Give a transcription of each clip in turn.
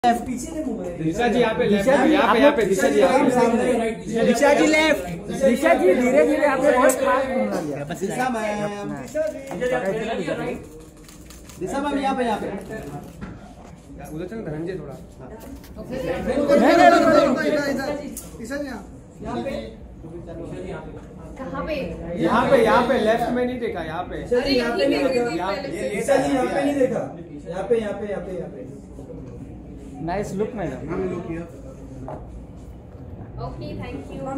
दिशा जी यहाँ पे लेफ्ट, यहाँ पे दिशा जी दिशा जी लेफ्ट, दिशा जी धीरे धीरे आपने बहुत फास्ट घूमना लिया। दिशा मैम यहाँ पे उधर चल धनंजय थोड़ा कहाँ पे? यहाँ पे लेफ्ट में नहीं देखा, यहाँ पे दिशा जी यहाँ पे नहीं देखा, यहाँ पे nice look madam. Okay thank you.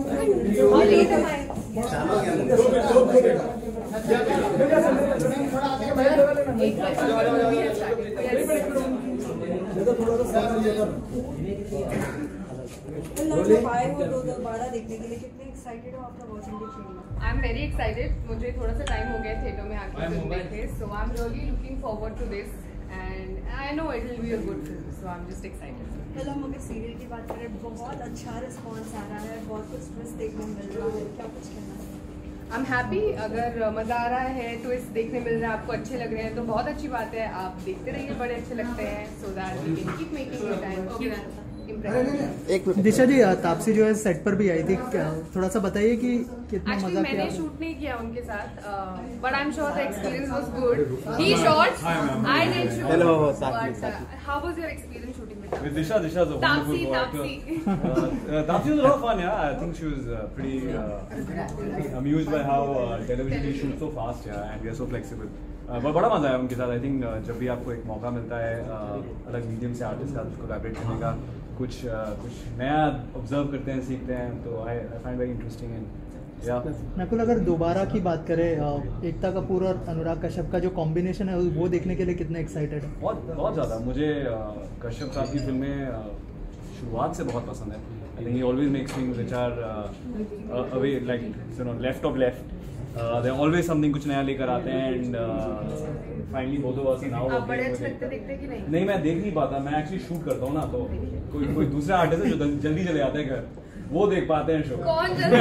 दोबारा देखने के लिए कितने एक्साइटेड हो आपका watching the film? I am very excited. मुझे थोड़ा सा टाइम हो गया थिएटर में आके फिल्म देखे, so I am really looking forward to this and I know it will be a good film, so I am just excited. कल हम अगर सीरियल की बात करें, बहुत अच्छा रिस्पॉन्स आ रहा है, बहुत कुछ ट्विस्ट देखने मिल रहा है, क्या कुछ कहना है? I am happy. अगर मज़ा आ रहा है, ट्विस्ट देखने मिल रहा है, आपको अच्छे लग रहे हैं तो बहुत अच्छी बात है। आप देखते रहिए, बड़े अच्छे लगते हैं, so that we can keep making it and एक दिशा जी, तापसी जो है सेट पर भी आई थी, थोड़ा सा बताइए कि कितना मजा किया? मैंने शूट नहीं किया उनके साथ, but I am sure the experience was good. He shot, I did shoot. Hello how was your experience shooting with Disha? Disha is a wonderful co-actor. Tapsi was a lot of fun, yeah. I think she was pretty amused by how television we shoot so fast, yeah, and we are so flexible. बड़ा मजा आया उनके साथ। I think जब भी आपको एक मौका मिलता है अलग मीडियम से आर्टिस्ट का उसको कोलैबोरेट करने का, कुछ नया ऑब्जर्व करते हैं, सीखते हैं, तो I find very interesting and या नकुल, अगर दोबारा की बात करें, एकता कपूर और अनुराग कश्यप का जो कॉम्बिनेशन है वो देखने के लिए कितने एक्साइटेड है? बहुत ज़्यादा। मुझे कश्यप साहब की फिल्में शुरुआत से बहुत पसंद है। I think he always makes things which are away like you know left of left. They always something, कुछ नया लेकर आते हैं and finally both of us now. आप बड़े अच्छे लगते देखते कि नहीं? नहीं, मैं देख नहीं पाता, मैं एक्चुअली शूट करता हूँ ना, तो कोई दूसरा आर्टिस्ट है जो जल्दी चले जाते हैं घर, वो देख पाते हैं शो। कौन जल्दी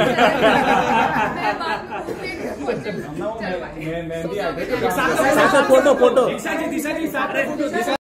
मैं भी आर्टिस्ट। फोटो दिशा जी साथ में फोटो